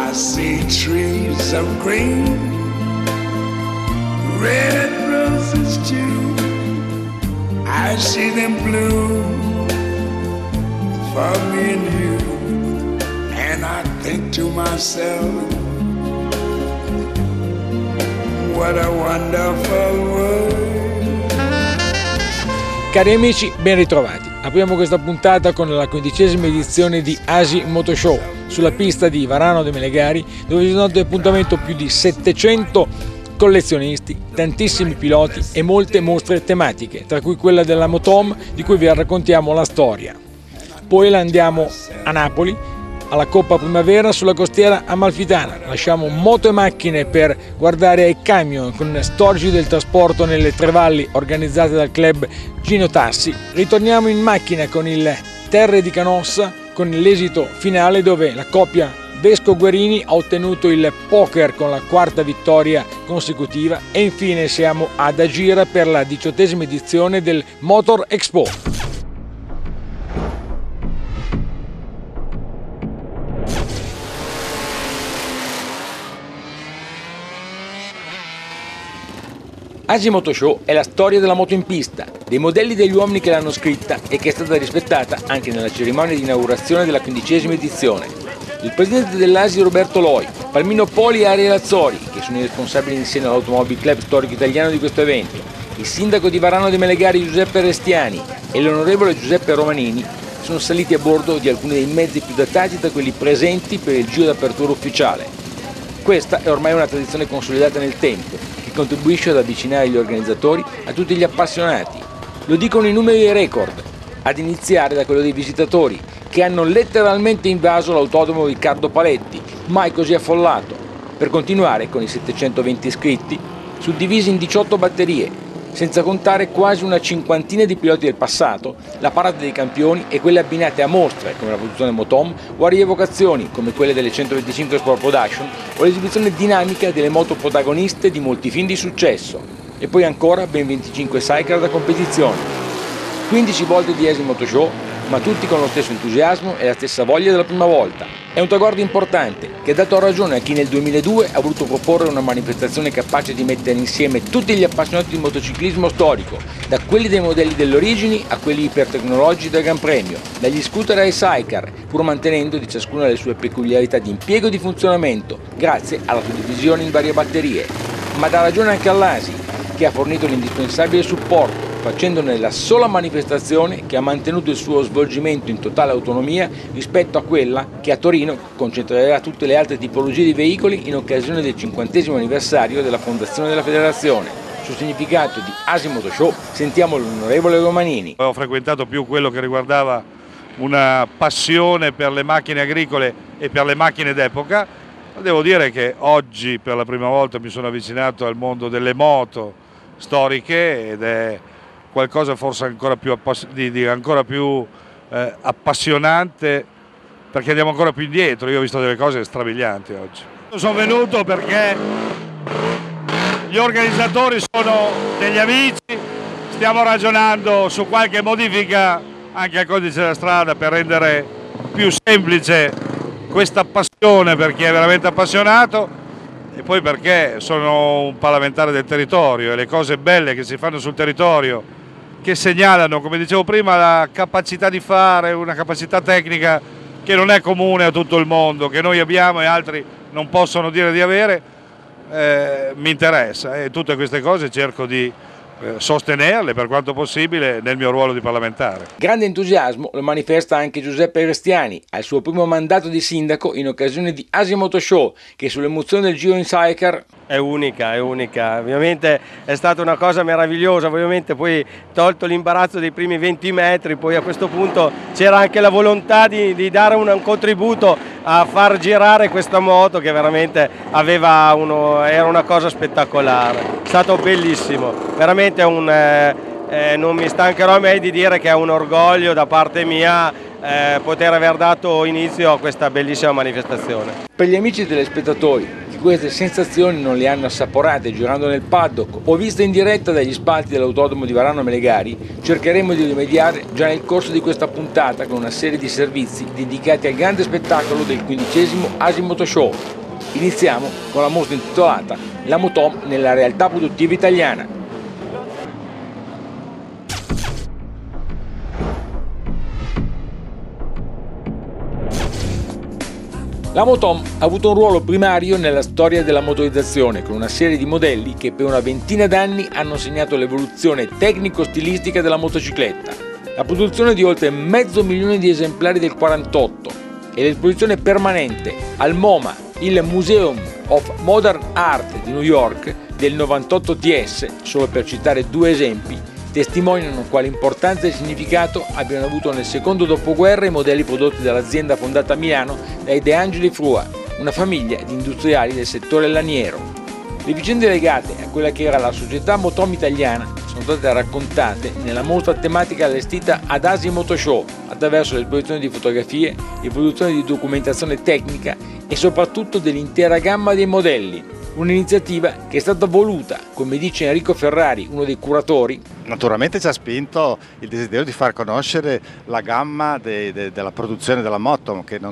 I see trees of green, red roses too. I see them bloom for me and you. And I think to myself, what a wonderful world. Cari amici, ben ritrovati. Apriamo questa puntata con la 15ª edizione di Asi Moto Show sulla pista di Varano de' Melegari, dove ci sono ad appuntamento più di 700 collezionisti, tantissimi piloti e molte mostre tematiche, tra cui quella della Motom, di cui vi raccontiamo la storia. Poi andiamo a Napoli, alla Coppa Primavera sulla costiera amalfitana. Lasciamo moto e macchine per guardare ai camion con storici del trasporto nelle tre valli organizzate dal club Gino Tassi. Ritorniamo in macchina con il Terre di Canossa, con l'esito finale dove la coppia Vesco-Guerini ha ottenuto il poker con la quarta vittoria consecutiva, e infine siamo ad Agira per la 18ª edizione del Motor Expo. Asi Moto Show è la storia della moto in pista, dei modelli degli uomini che l'hanno scritta e che è stata rispettata anche nella cerimonia di inaugurazione della 15ª edizione. Il presidente dell'Asi Roberto Loi, Palmino Poli e Ariel Azzori, che sono i responsabili insieme all'Automobile Club storico italiano di questo evento, il sindaco di Varano de' Melegari Giuseppe Restiani e l'onorevole Giuseppe Romanini sono saliti a bordo di alcuni dei mezzi più datati tra quelli presenti per il giro d'apertura ufficiale. Questa è ormai una tradizione consolidata nel tempo, che contribuisce ad avvicinare gli organizzatori a tutti gli appassionati. Lo dicono i numeri dei record, ad iniziare da quello dei visitatori, che hanno letteralmente invaso l'autodromo Riccardo Paletti, mai così affollato, per continuare con i 720 iscritti, suddivisi in 18 batterie, senza contare quasi una cinquantina di piloti del passato, la parata dei campioni e quelle abbinate a mostre come la produzione Motom o a rievocazioni come quelle delle 125 Sport Production o l'esibizione dinamica delle moto protagoniste di molti film di successo, e poi ancora ben 25 sidecar da competizione. 15 volte di Asi Moto Show, ma tutti con lo stesso entusiasmo e la stessa voglia della prima volta. È un traguardo importante che ha dato ragione a chi nel 2002 ha voluto proporre una manifestazione capace di mettere insieme tutti gli appassionati di motociclismo storico, da quelli dei modelli delle origini a quelli ipertecnologici del Gran Premio, dagli scooter ai sidecar, pur mantenendo di ciascuna le sue peculiarità di impiego e di funzionamento, grazie alla suddivisione in varie batterie. Ma dà ragione anche all'Asi, che ha fornito l'indispensabile supporto, facendone la sola manifestazione che ha mantenuto il suo svolgimento in totale autonomia rispetto a quella che a Torino concentrerà tutte le altre tipologie di veicoli in occasione del 50° anniversario della fondazione della federazione. Sul significato di Asi Moto Show sentiamo l'onorevole Romanini. Ho frequentato più quello che riguardava una passione per le macchine agricole e per le macchine d'epoca. Devo dire che oggi per la prima volta mi sono avvicinato al mondo delle moto storiche ed è qualcosa forse ancora più appassionante, perché andiamo ancora più indietro. Io ho visto delle cose strabilianti oggi. Sono venuto perché gli organizzatori sono degli amici, stiamo ragionando su qualche modifica anche al codice della strada per rendere più semplice questa passione per chi è veramente appassionato, e poi perché sono un parlamentare del territorio e le cose belle che si fanno sul territorio, che segnalano, come dicevo prima, la capacità di fare, una capacità tecnica che non è comune a tutto il mondo, che noi abbiamo e altri non possono dire di avere, mi interessa, e tutte queste cose cerco di sostenerle per quanto possibile nel mio ruolo di parlamentare. Grande entusiasmo lo manifesta anche Giuseppe Restiani al suo primo mandato di sindaco in occasione di Asi Moto Show, che sull'emozione del giro in sidecar è unica, ovviamente è stata una cosa meravigliosa, ovviamente poi tolto l'imbarazzo dei primi 20 metri, poi a questo punto c'era anche la volontà di dare un contributo a far girare questa moto che veramente era una cosa spettacolare, è stato bellissimo, veramente non mi stancherò mai di dire che è un orgoglio da parte mia poter aver dato inizio a questa bellissima manifestazione. Per gli amici telespettatori che queste sensazioni non le hanno assaporate girando nel paddock o viste in diretta dagli spalti dell'autodromo di Varano Melegari, cercheremo di rimediare già nel corso di questa puntata con una serie di servizi dedicati al grande spettacolo del 15° Asi Moto Show. Iniziamo con la mostra intitolata La Motom nella realtà produttiva italiana. La Motom ha avuto un ruolo primario nella storia della motorizzazione, con una serie di modelli che per una ventina d'anni hanno segnato l'evoluzione tecnico-stilistica della motocicletta. La produzione di oltre 500.000 di esemplari del 48 e l'esposizione permanente al MoMA, il Museum of Modern Art di New York, del 98 TS, solo per citare due esempi, testimoniano quale importanza e significato abbiano avuto nel secondo dopoguerra i modelli prodotti dall'azienda fondata a Milano dai De Angeli Frua, una famiglia di industriali del settore laniero. Le vicende legate a quella che era la società Motom italiana sono state raccontate nella mostra tematica allestita ad Asi Moto Show attraverso l'esposizione di fotografie, riproduzione di documentazione tecnica e soprattutto dell'intera gamma dei modelli. Un'iniziativa che è stata voluta, come dice Enrico Ferrari, uno dei curatori. Naturalmente ci ha spinto il desiderio di far conoscere la gamma della produzione della Motom, che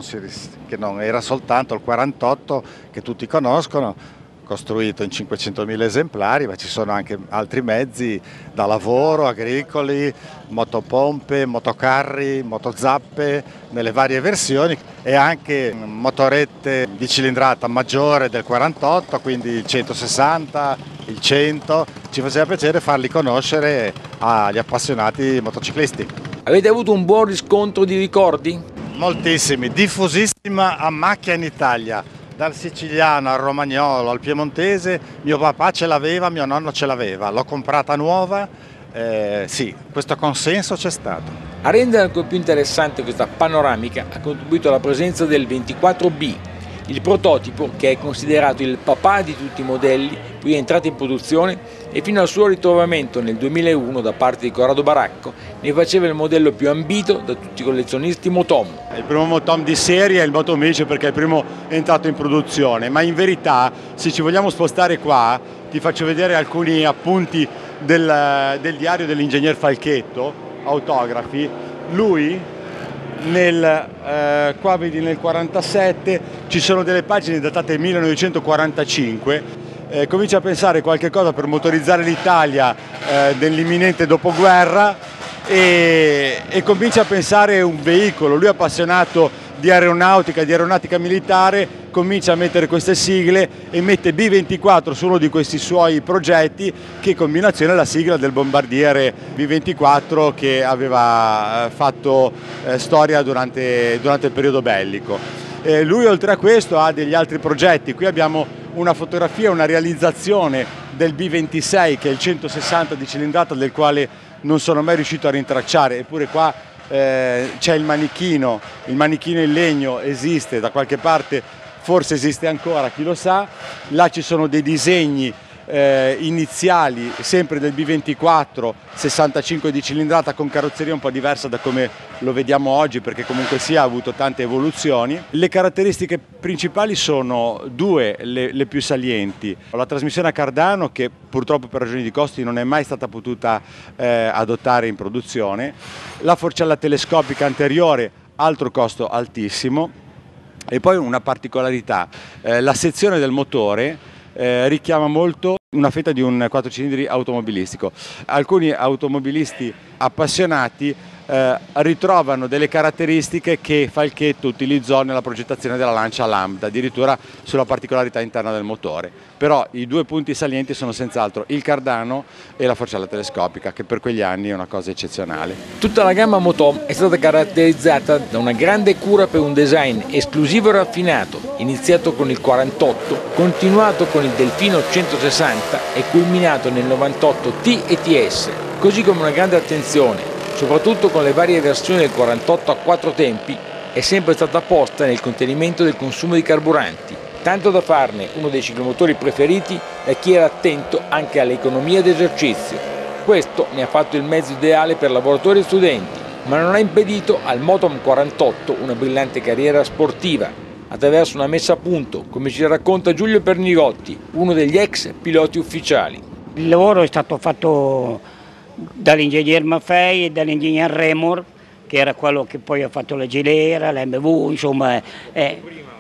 non era soltanto il 48 che tutti conoscono, costruito in 500.000 esemplari, ma ci sono anche altri mezzi da lavoro, agricoli, motopompe, motocarri, motozappe nelle varie versioni e anche motorette di cilindrata maggiore del 48, quindi il 160, il 100. Ci faceva piacere farli conoscere agli appassionati motociclisti. Avete avuto un buon riscontro di ricordi? Moltissimi, diffusissima a macchia in Italia. Dal siciliano al romagnolo al piemontese, mio papà ce l'aveva, mio nonno ce l'aveva, l'ho comprata nuova, sì, questo consenso c'è stato. A rendere ancora più interessante questa panoramica ha contribuito la presenza del 24B, il prototipo che è considerato il papà di tutti i modelli prima entrati in produzione e fino al suo ritrovamento nel 2001 da parte di Corrado Baracco ne faceva il modello più ambito da tutti i collezionisti Motom. Il primo Motom di serie è il Motom Beach perché è il primo entrato in produzione, ma in verità se ci vogliamo spostare qua ti faccio vedere alcuni appunti del diario dell'ingegner Falchetto, autografi. Lui qua vedi nel 47 ci sono delle pagine datate 1945. Comincia a pensare qualche cosa per motorizzare l'Italia nell'imminente dopoguerra e comincia a pensare un veicolo. Lui è appassionato di aeronautica militare, comincia a mettere queste sigle e mette B24 su uno di questi suoi progetti, che combinazione è la sigla del bombardiere B24 che aveva fatto storia durante il periodo bellico. Lui oltre a questo ha degli altri progetti. Qui abbiamo una fotografia, una realizzazione del B26 che è il 160 di cilindrata, del quale non sono mai riuscito a rintracciare, eppure qua c'è il manichino in legno esiste da qualche parte, forse esiste ancora, chi lo sa. Là ci sono dei disegni iniziali sempre del B24 65 di cilindrata con carrozzeria un po' diversa da come lo vediamo oggi, perché comunque sia ha avuto tante evoluzioni. Le caratteristiche principali sono due, le più salienti: la trasmissione a cardano, che purtroppo per ragioni di costi non è mai stata potuta adottare in produzione, la forcella telescopica anteriore, altro costo altissimo, e poi una particolarità, la sezione del motore richiama molto una fetta di un 4 cilindri automobilistico. Alcuni automobilisti appassionati ritrovano delle caratteristiche che Falchetto utilizzò nella progettazione della Lancia Lambda, addirittura sulla particolarità interna del motore. Però i due punti salienti sono senz'altro il cardano e la forcella telescopica, che per quegli anni è una cosa eccezionale. Tutta la gamma Motom è stata caratterizzata da una grande cura per un design esclusivo e raffinato, iniziato con il 48, continuato con il Delfino 160 e culminato nel 98 T e TS, così come una grande attenzione, soprattutto con le varie versioni del 48 a 4 tempi, è sempre stata posta nel contenimento del consumo di carburanti, tanto da farne uno dei ciclomotori preferiti da chi era attento anche all'economia d'esercizio. Questo ne ha fatto il mezzo ideale per lavoratori e studenti, ma non ha impedito al Motom 48 una brillante carriera sportiva, attraverso una messa a punto, come ci racconta Giulio Pernigotti, uno degli ex piloti ufficiali. Il lavoro è stato fatto dall'ingegner Maffei e dall'ingegner Remor, che era quello che poi ha fatto la Gilera, la MV, insomma.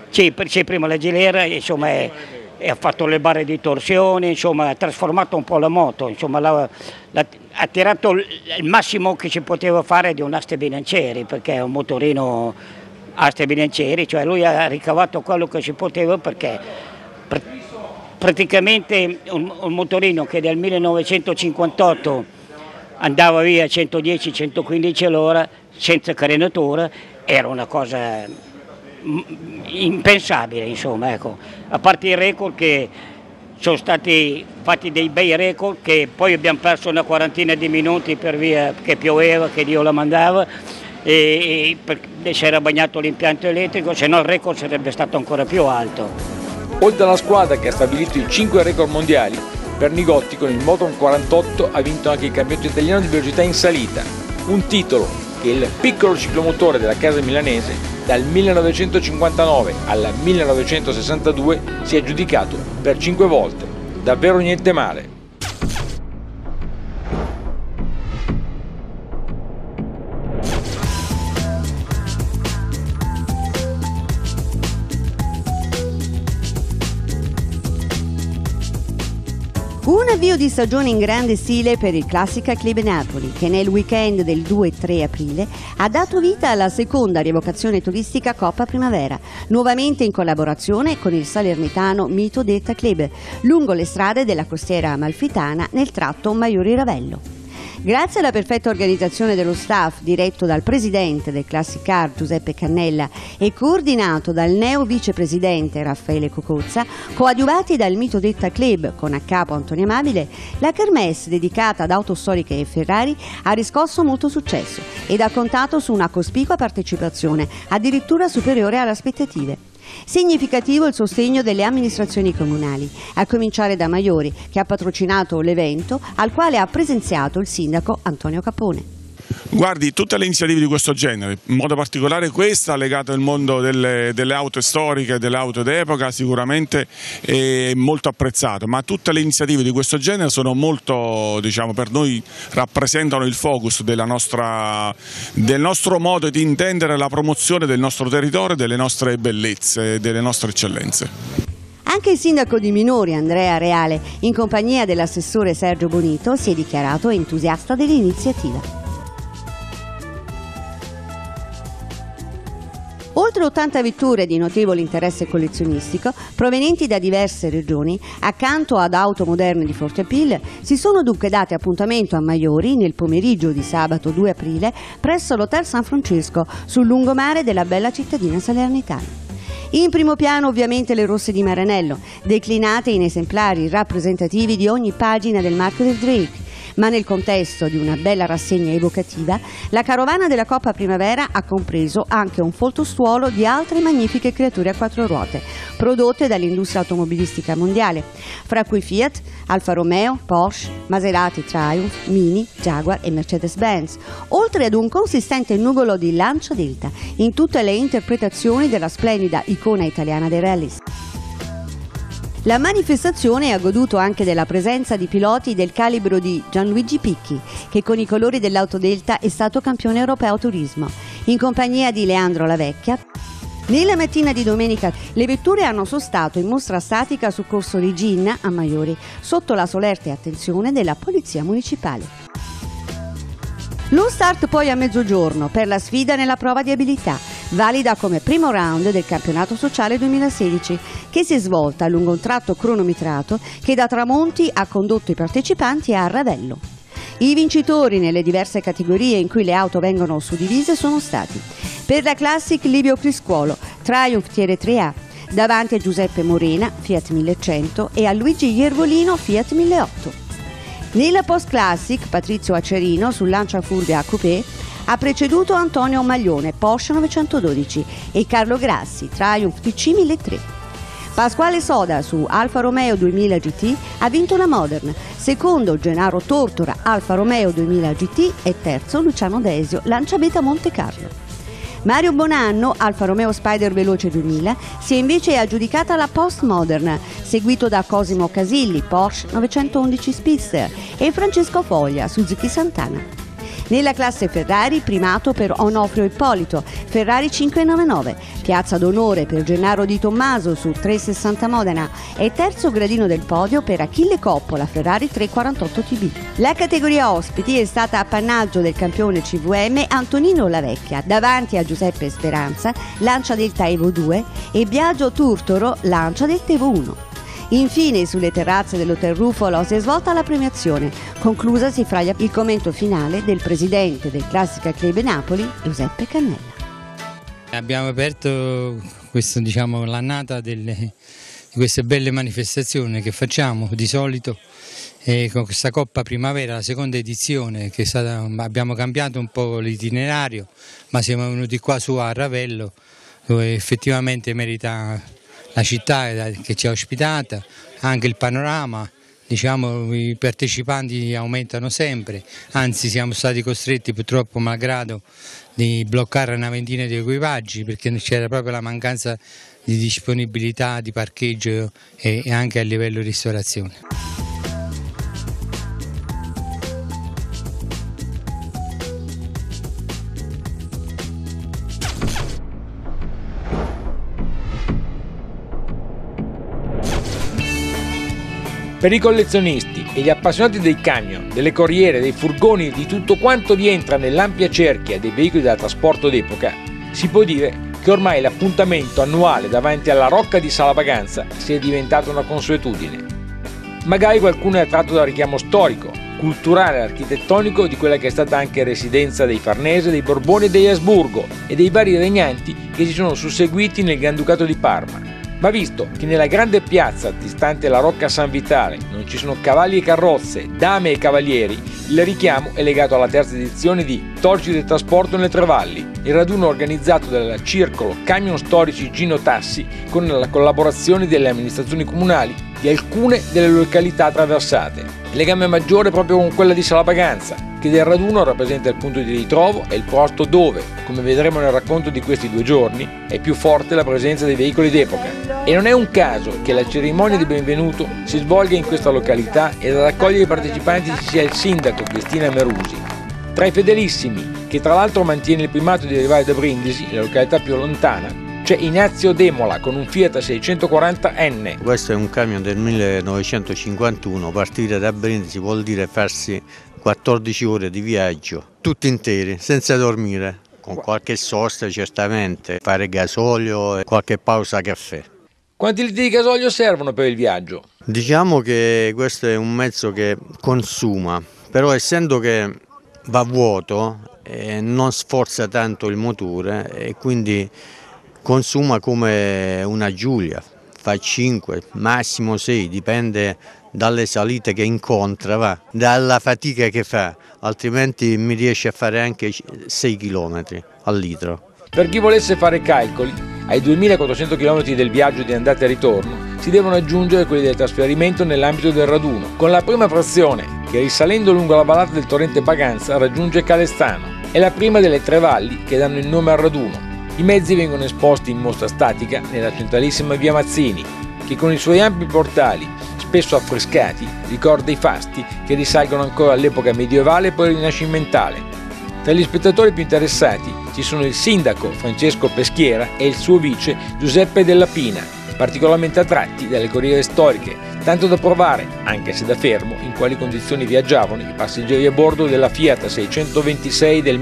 Sì, prima la Gilera, insomma, ha fatto le barre di torsione, insomma, ha trasformato un po' la moto, insomma, ha tirato il massimo che si poteva fare di un aste bilancieri, perché è un motorino aste bilancieri, cioè lui ha ricavato quello che si poteva, perché praticamente un motorino che nel 1958 andava via a 110-115 all'ora senza carenatura era una cosa impensabile, insomma, ecco. A parte i record che sono stati fatti dei bei record, che poi abbiamo perso una quarantina di minuti per via che pioveva, che Dio la mandava, e si era bagnato l'impianto elettrico, se no il record sarebbe stato ancora più alto. Oltre alla squadra che ha stabilito i 5 record mondiali, Pernigotti con il Moton 48 ha vinto anche il campionato italiano di velocità in salita, un titolo che il piccolo ciclomotore della casa milanese dal 1959 al 1962 si è aggiudicato per 5 volte. Davvero niente male. Un avvio di stagione in grande stile per il Classica Club Napoli, che nel weekend del 2 e 3 aprile ha dato vita alla seconda rievocazione turistica Coppa Primavera, nuovamente in collaborazione con il salernitano Mito Delta Club, lungo le strade della costiera amalfitana nel tratto Maiori-Ravello. Grazie alla perfetta organizzazione dello staff, diretto dal presidente del Classic Car Giuseppe Cannella e coordinato dal neo vicepresidente Raffaele Cocozza, coadiuvati dal Mito Delta Club con a capo Antonio Amabile, la kermesse dedicata ad auto storiche e Ferrari ha riscosso molto successo ed ha contato su una cospicua partecipazione, addirittura superiore alle aspettative. Significativo il sostegno delle amministrazioni comunali, a cominciare da Maiori, che ha patrocinato l'evento al quale ha presenziato il sindaco Antonio Capone. Guardi, tutte le iniziative di questo genere, in modo particolare questa legata al mondo delle auto storiche, delle auto d'epoca, sicuramente è molto apprezzato, ma tutte le iniziative di questo genere sono molto, diciamo, per noi rappresentano il focus del nostro modo di intendere la promozione del nostro territorio, delle nostre bellezze, delle nostre eccellenze. Anche il sindaco di Minori, Andrea Reale, in compagnia dell'assessore Sergio Bonito, si è dichiarato entusiasta dell'iniziativa. Oltre 80 vetture di notevole interesse collezionistico, provenienti da diverse regioni, accanto ad auto moderne di forte appeal, si sono dunque date appuntamento a Maiori nel pomeriggio di sabato 2 aprile presso l'Hotel San Francesco, sul lungomare della bella cittadina salernitana. In primo piano ovviamente le rosse di Maranello, declinate in esemplari rappresentativi di ogni pagina del marchio del Drake, ma nel contesto di una bella rassegna evocativa, la carovana della Coppa Primavera ha compreso anche un folto stuolo di altre magnifiche creature a 4 ruote, prodotte dall'industria automobilistica mondiale, fra cui Fiat, Alfa Romeo, Porsche, Maserati, Triumph, Mini, Jaguar e Mercedes-Benz, oltre ad un consistente nugolo di Lancia Delta, in tutte le interpretazioni della splendida icona italiana dei rallies. La manifestazione ha goduto anche della presenza di piloti del calibro di Gianluigi Picchi, che con i colori dell'Autodelta è stato campione europeo turismo, in compagnia di Leandro Lavecchia. Nella mattina di domenica le vetture hanno sostato in mostra statica su Corso Regina a Maiori, sotto la solerte attenzione della Polizia Municipale. Lo start poi a mezzogiorno per la sfida nella prova di abilità, valida come primo round del campionato sociale 2016, che si è svolta lungo un tratto cronometrato che da Tramonti ha condotto i partecipanti a Ravello. I vincitori nelle diverse categorie in cui le auto vengono suddivise sono stati: per la Classic Livio Criscuolo, Triumph Tiere 3A, davanti a Giuseppe Morena, Fiat 1100 e a Luigi Iervolino, Fiat 1008. Nella Post Classic, Patrizio Acerino sul Lancia Fulvia Coupé ha preceduto Antonio Maglione, Porsche 912, e Carlo Grassi, Triumph TC 1003. Pasquale Soda su Alfa Romeo 2000 GT ha vinto la Modern, secondo Gennaro Tortora Alfa Romeo 2000 GT e terzo Luciano Desio Lancia Beta Monte Carlo. Mario Bonanno, Alfa Romeo Spider Veloce 2000, si è invece aggiudicata la Postmodern, seguito da Cosimo Casilli, Porsche 911 Speedster, e Francesco Foglia, Suzuki Santana. Nella classe Ferrari primato per Onofrio Ippolito, Ferrari 599, piazza d'onore per Gennaro Di Tommaso su 360 Modena e terzo gradino del podio per Achille Coppola, Ferrari 348 TB. La categoria ospiti è stata appannaggio del campione CVM Antonino Lavecchia, davanti a Giuseppe Speranza, Lancia Delta Evo 2 e Biagio Turtoro, Lancia Delta Evo 1. Infine, sulle terrazze dell'Hotel Ruffolo si è svolta la premiazione, conclusasi fra il commento finale del presidente del Classica Club Napoli, Giuseppe Cannella. Abbiamo aperto l'annata di queste belle manifestazioni che facciamo di solito con questa Coppa Primavera, la seconda edizione, che abbiamo cambiato un po' l'itinerario, ma siamo venuti qua su a Ravello, dove effettivamente merita la città che ci ha ospitata, anche il panorama, i partecipanti aumentano sempre, anzi siamo stati costretti purtroppo malgrado di bloccare una ventina di equipaggi perché c'era proprio la mancanza di disponibilità di parcheggio e anche a livello di ristorazione. Per i collezionisti e gli appassionati dei camion, delle corriere, dei furgoni e di tutto quanto rientra nell'ampia cerchia dei veicoli da trasporto d'epoca, si può dire che ormai l'appuntamento annuale davanti alla Rocca di Salabaganza sia diventato una consuetudine. Magari qualcuno è attratto dal richiamo storico, culturale e architettonico di quella che è stata anche residenza dei Farnese, dei Borboni e degli Asburgo e dei vari regnanti che si sono susseguiti nel Granducato di Parma. Ma visto che nella grande piazza distante la Rocca San Vitale non ci sono cavalli e carrozze, dame e cavalieri, il richiamo è legato alla terza edizione di Torci del Trasporto nelle Tre Valli, il raduno organizzato dal circolo Camion Storici Gino Tassi con la collaborazione delle amministrazioni comunali di alcune delle località attraversate. Il legame maggiore è proprio con quella di Salabaganza, che del raduno rappresenta il punto di ritrovo e il posto dove, come vedremo nel racconto di questi 2 giorni, è più forte la presenza dei veicoli d'epoca. E non è un caso che la cerimonia di benvenuto si svolga in questa località ed ad accogliere i partecipanti ci sia il sindaco Cristina Merusi. Tra i fedelissimi, che tra l'altro mantiene il primato di arrivare da Brindisi, la località più lontana, c'è Ignazio Demola con un Fiat 640N. Questo è un camion del 1951, partire da Brindisi vuol dire farsi 14 ore di viaggio, tutti interi, senza dormire, con qualche sosta certamente, fare gasolio e qualche pausa caffè. Quanti litri di gasolio servono per il viaggio? Diciamo che questo è un mezzo che consuma, però essendo che va vuoto non sforza tanto il motore e quindi consuma come una Giulia, fa 5, massimo 6, dipende dalle salite che incontra, dalla fatica che fa, altrimenti mi riesce a fare anche 6 km al litro. Per chi volesse fare calcoli, ai 2400 km del viaggio di andata e ritorno si devono aggiungere quelli del trasferimento nell'ambito del raduno, con la prima frazione che risalendo lungo la vallata del torrente Baganza raggiunge Calestano. È la prima delle 3 valli che danno il nome al raduno. I mezzi vengono esposti in mostra statica nella centralissima via Mazzini, che con i suoi ampi portali, spesso affrescati, ricorda i fasti che risalgono ancora all'epoca medievale e poi rinascimentale. Tra gli spettatori più interessati ci sono il sindaco Francesco Peschiera e il suo vice Giuseppe Della Pina, particolarmente attratti dalle corriere storiche, tanto da provare, anche se da fermo, in quali condizioni viaggiavano i passeggeri a bordo della Fiat 626 del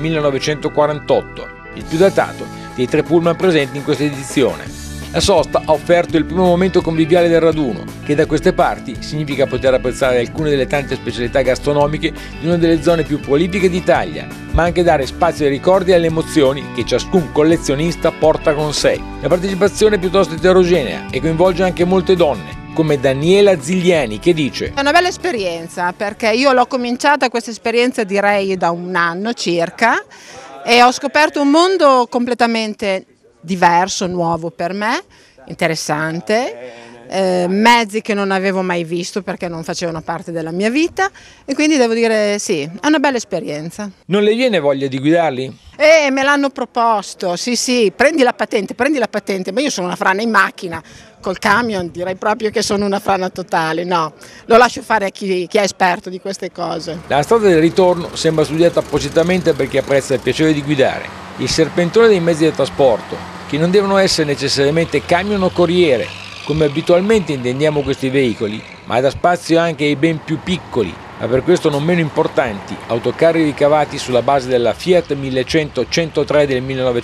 1948, il più datato dei 3 pullman presenti in questa edizione. La sosta ha offerto il primo momento conviviale del raduno, che da queste parti significa poter apprezzare alcune delle tante specialità gastronomiche di una delle zone più prolifiche d'Italia, ma anche dare spazio ai ricordi e alle emozioni che ciascun collezionista porta con sé. La partecipazione è piuttosto eterogenea e coinvolge anche molte donne, come Daniela Zigliani, che dice: è una bella esperienza, perché io l'ho cominciata questa esperienza direi da 1 anno circa e ho scoperto un mondo completamente diverso, nuovo per me, interessante, mezzi che non avevo mai visto perché non facevano parte della mia vita, e quindi devo dire sì, è una bella esperienza. Non le viene voglia di guidarli? Me l'hanno proposto, sì, prendi la patente, ma io sono una frana in macchina, col camion direi proprio che sono una frana totale, no, lo lascio fare a chi è esperto di queste cose. La strada del ritorno sembra studiata appositamente per chi apprezza il piacere di guidare, il serpentone dei mezzi di trasporto, che non devono essere necessariamente camion o corriere, come abitualmente intendiamo questi veicoli, ma dà spazio anche ai ben più piccoli, ma per questo non meno importanti, autocarri ricavati sulla base della Fiat 1100-103 del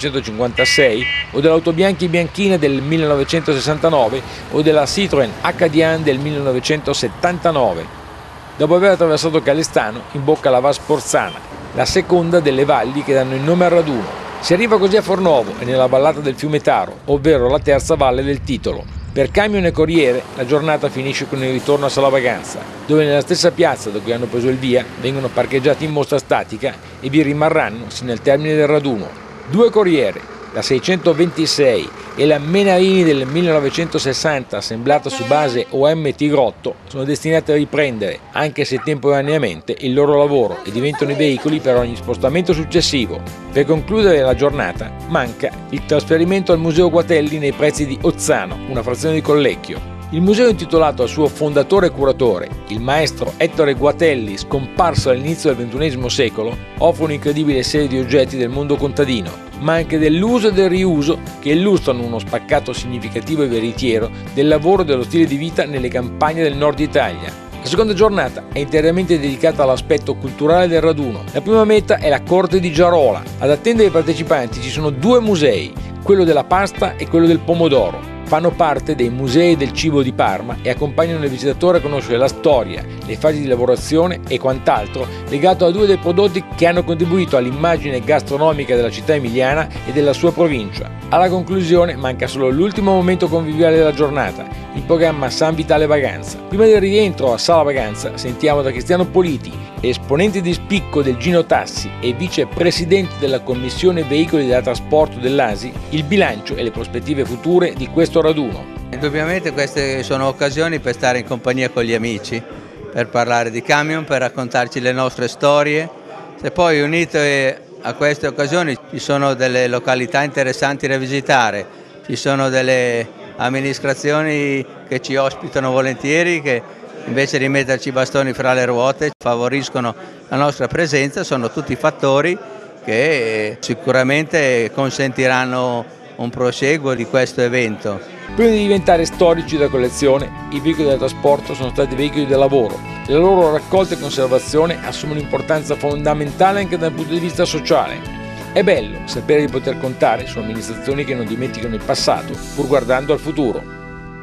1956 o dell'Autobianchi Bianchina del 1969 o della Citroën Acadian del 1979. Dopo aver attraversato Calestano, in bocca alla Val Sporzana, la seconda delle valli che danno il nome al raduno. Si arriva così a Fornovo e nella vallata del fiume Taro, ovvero la terza valle del titolo. Per camion e corriere la giornata finisce con il ritorno a Salavaganza, dove nella stessa piazza da cui hanno preso il via vengono parcheggiati in mostra statica e vi rimarranno sino al termine del raduno. 2 corriere, la 626 e la Menarini del 1960 assemblata su base OM Tigrotto, sono destinate a riprendere, anche se temporaneamente, il loro lavoro e diventano i veicoli per ogni spostamento successivo. Per concludere la giornata manca il trasferimento al Museo Guatelli nei pressi di Ozzano, una frazione di Collecchio. Il museo, intitolato al suo fondatore e curatore, il maestro Ettore Guatelli, scomparso all'inizio del XXI secolo, offre un'incredibile serie di oggetti del mondo contadino, ma anche dell'uso e del riuso, che illustrano uno spaccato significativo e veritiero del lavoro e dello stile di vita nelle campagne del nord Italia. La seconda giornata è interamente dedicata all'aspetto culturale del raduno. La prima meta è la Corte di Giarola. Ad attendere i partecipanti ci sono 2 musei, quello della pasta e quello del pomodoro. Fanno parte dei musei del cibo di Parma e accompagnano il visitatore a conoscere la storia, le fasi di lavorazione e quant'altro legato a 2 dei prodotti che hanno contribuito all'immagine gastronomica della città emiliana e della sua provincia. Alla conclusione manca solo l'ultimo momento conviviale della giornata, in programma San Vitale Vaganza. Prima del rientro a Sala Vaganza sentiamo da Cristiano Politi, esponente di spicco del Gino Tassi e vicepresidente della Commissione Veicoli da Trasporto dell'ASI, il bilancio e le prospettive future di questo raduno. Indubbiamente queste sono occasioni per stare in compagnia con gli amici, per parlare di camion, per raccontarci le nostre storie. Se poi unite a queste occasioni ci sono delle località interessanti da visitare, ci sono delle amministrazioni che ci ospitano volentieri, che invece di metterci i bastoni fra le ruote favoriscono la nostra presenza. Sono tutti fattori che sicuramente consentiranno un prosieguo di questo evento. Prima di diventare storici da collezione, i veicoli da trasporto sono stati veicoli da lavoro. La loro raccolta e conservazione assumono un'importanza fondamentale anche dal punto di vista sociale. È bello sapere di poter contare su amministrazioni che non dimenticano il passato, pur guardando al futuro.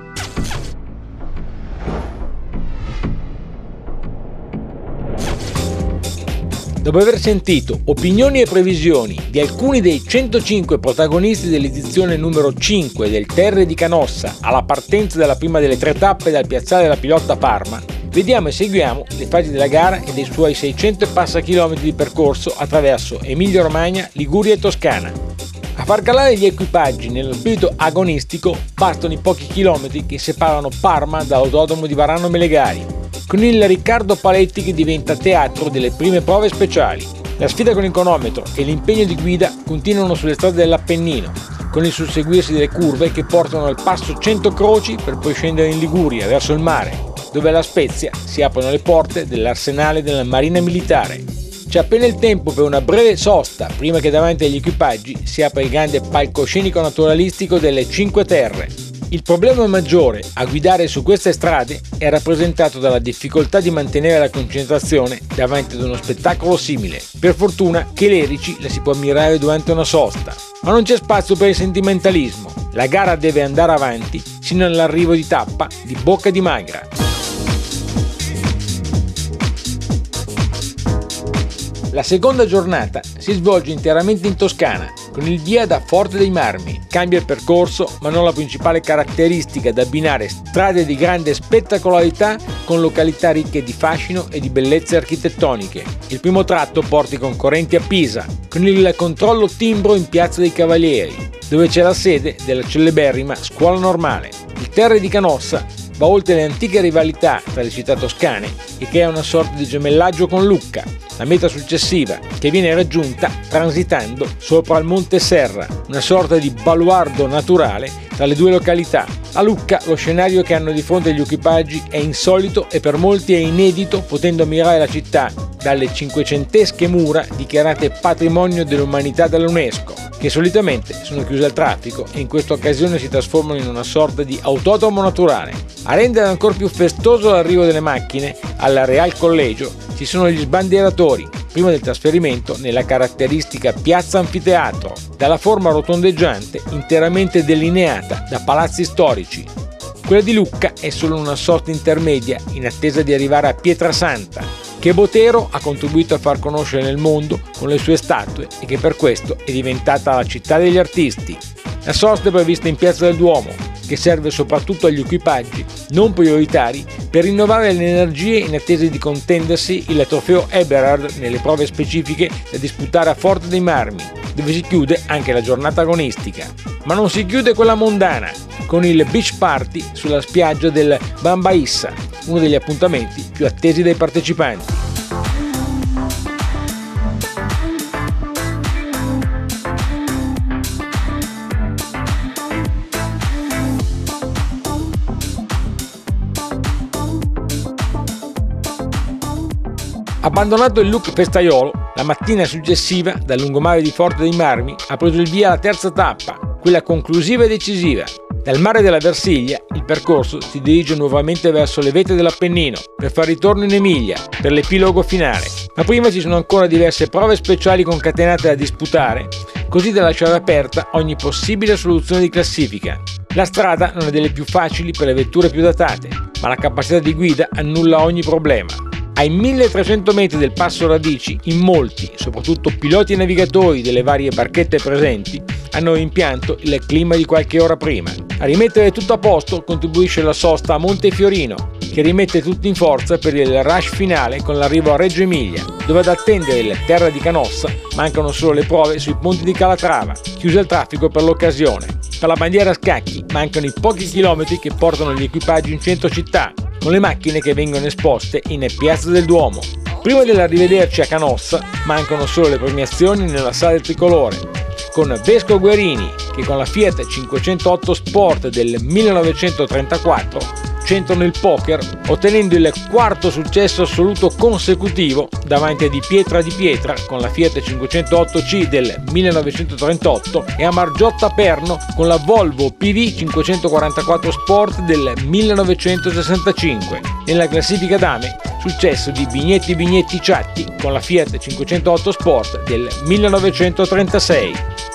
Dopo aver sentito opinioni e previsioni di alcuni dei 105 protagonisti dell'edizione numero 5 del Terre di Canossa alla partenza della prima delle 3 tappe dal piazzale della Pilotta Parma, vediamo e seguiamo le fasi della gara e dei suoi 600 e passa chilometri di percorso attraverso Emilia-Romagna, Liguria e Toscana. A far calare gli equipaggi nello spirito agonistico bastano i pochi chilometri che separano Parma dall'autodromo di Varano Melegari, con il Riccardo Paletti che diventa teatro delle prime prove speciali. La sfida con il cronometro e l'impegno di guida continuano sulle strade dell'Appennino, con il susseguirsi delle curve che portano al passo 100 Croci per poi scendere in Liguria, verso il mare, dove alla Spezia si aprono le porte dell'arsenale della Marina Militare. C'è appena il tempo per una breve sosta prima che davanti agli equipaggi si apra il grande palcoscenico naturalistico delle Cinque Terre. Il problema maggiore a guidare su queste strade è rappresentato dalla difficoltà di mantenere la concentrazione davanti ad uno spettacolo simile. Per fortuna che l'Erici la si può ammirare durante una sosta, ma non c'è spazio per il sentimentalismo. La gara deve andare avanti sino all'arrivo di tappa di Bocca di Magra. La seconda giornata si svolge interamente in Toscana, con il via da Forte dei Marmi. Cambia il percorso, ma non la principale caratteristica da abbinare strade di grande spettacolarità con località ricche di fascino e di bellezze architettoniche. Il primo tratto porta i concorrenti a Pisa, con il controllo timbro in Piazza dei Cavalieri, dove c'è la sede della celeberrima Scuola Normale. Il Terre di Canossa va oltre le antiche rivalità tra le città toscane e crea una sorta di gemellaggio con Lucca, la meta successiva, che viene raggiunta transitando sopra il Monte Serra, una sorta di baluardo naturale tra le due località. A Lucca lo scenario che hanno di fronte gli equipaggi è insolito e per molti è inedito, potendo ammirare la città dalle cinquecentesche mura dichiarate patrimonio dell'umanità dall'UNESCO, che solitamente sono chiuse al traffico e in questa occasione si trasformano in una sorta di autodromo naturale. A rendere ancora più festoso l'arrivo delle macchine alla Real Collegio ci sono gli sbandieratori, prima del trasferimento nella caratteristica piazza anfiteatro, dalla forma rotondeggiante interamente delineata da palazzi storici. Quella di Lucca è solo una sorta intermedia in attesa di arrivare a Pietrasanta, che Botero ha contribuito a far conoscere nel mondo con le sue statue e che per questo è diventata la città degli artisti. La sosta è prevista in Piazza del Duomo, che serve soprattutto agli equipaggi non prioritari per rinnovare le energie in attesa di contendersi il trofeo Eberhard nelle prove specifiche da disputare a Forte dei Marmi, dove si chiude anche la giornata agonistica. Ma non si chiude quella mondana, con il beach party sulla spiaggia del Bambaissa, uno degli appuntamenti più attesi dai partecipanti. Abbandonato il look festaiolo, la mattina successiva, dal lungomare di Forte dei Marmi, ha preso il via la terza tappa, quella conclusiva e decisiva. Dal mare della Versiglia il percorso si dirige nuovamente verso le vette dell'Appennino per far ritorno in Emilia per l'epilogo finale. Ma prima ci sono ancora diverse prove speciali concatenate da disputare, così da lasciare aperta ogni possibile soluzione di classifica. La strada non è delle più facili per le vetture più datate, ma la capacità di guida annulla ogni problema. Ai 1300 metri del Passo Radici, in molti, soprattutto piloti e navigatori delle varie barchette presenti, hanno rimpianto il clima di qualche ora prima. A rimettere tutto a posto contribuisce la sosta a Montefiorino, che rimette tutto in forza per il rush finale con l'arrivo a Reggio Emilia, dove ad attendere il Terre di Canossa mancano solo le prove sui ponti di Calatrava, chiuse al traffico per l'occasione. Per la bandiera a scacchi mancano i pochi chilometri che portano gli equipaggi in centro città, con le macchine che vengono esposte in Piazza del Duomo. Prima dell'arrivederci a Canossa mancano solo le premiazioni nella sala del tricolore, con Vesco Guerini che con la Fiat 508 Sport del 1934 centrano il poker, ottenendo il quarto successo assoluto consecutivo davanti a Di Pietra con la Fiat 508C del 1938 e a Margiotta Perno con la Volvo PV 544 Sport del 1965. Nella classifica dame, successo di Bignetti Ciatti con la Fiat 508 Sport del 1936.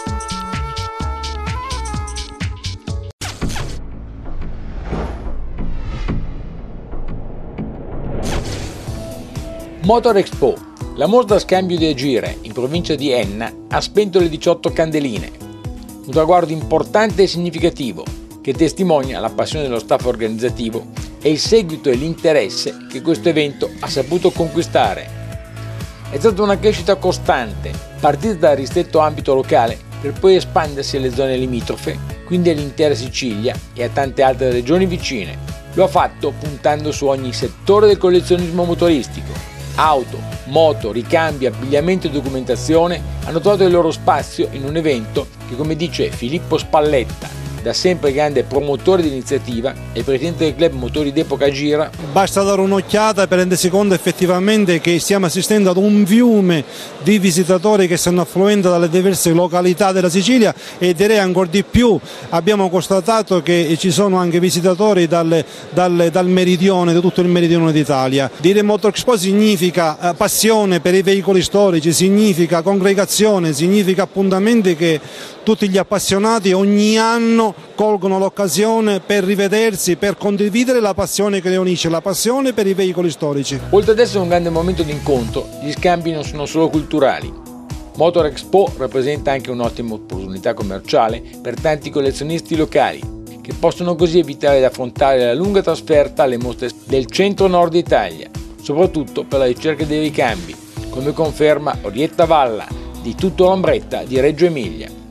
Motor Expo. La mostra scambio di Agire, in provincia di Enna, ha spento le 18 candeline. Un traguardo importante e significativo che testimonia la passione dello staff organizzativo e il seguito e l'interesse che questo evento ha saputo conquistare. È stata una crescita costante, partita dal ristretto ambito locale per poi espandersi alle zone limitrofe, quindi all'intera Sicilia e a tante altre regioni vicine. Lo ha fatto puntando su ogni settore del collezionismo motoristico. Auto, moto, ricambi, abbigliamento e documentazione hanno trovato il loro spazio in un evento che, come dice Filippo Spalletta, da sempre grande promotore di iniziativa e presidente del club Motori d'Epoca Gira. Basta dare un'occhiata per rendersi conto effettivamente che stiamo assistendo ad un fiume di visitatori che stanno affluendo dalle diverse località della Sicilia e direi ancora di più abbiamo constatato che ci sono anche visitatori dal meridione, da tutto il meridione d'Italia. Dire Motor Expo significa passione per i veicoli storici, significa congregazione, significa appuntamenti che tutti gli appassionati ogni anno colgono l'occasione per rivedersi, per condividere la passione che le unisce, la passione per i veicoli storici. Oltre ad essere un grande momento di incontro, gli scambi non sono solo culturali. Motor Expo rappresenta anche un'ottima opportunità commerciale per tanti collezionisti locali, che possono così evitare di affrontare la lunga trasferta alle mostre del centro-nord Italia, soprattutto per la ricerca dei ricambi, come conferma Orietta Valla, di Tutto Lambretta di Reggio Emilia.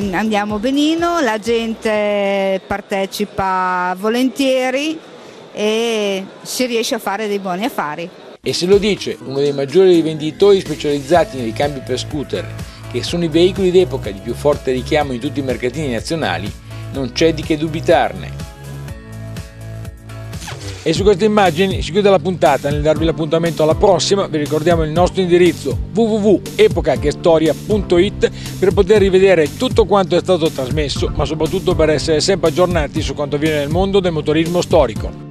andiamo benino, la gente partecipa volentieri e si riesce a fare dei buoni affari. E se lo dice uno dei maggiori rivenditori specializzati nei ricambi per scooter, che sono i veicoli d'epoca di più forte richiamo in tutti i mercatini nazionali, non c'è di che dubitarne. E su queste immagini si chiude la puntata. Nel darvi l'appuntamento alla prossima vi ricordiamo il nostro indirizzo www.epocachestoria.it per poter rivedere tutto quanto è stato trasmesso, ma soprattutto per essere sempre aggiornati su quanto avviene nel mondo del motorismo storico.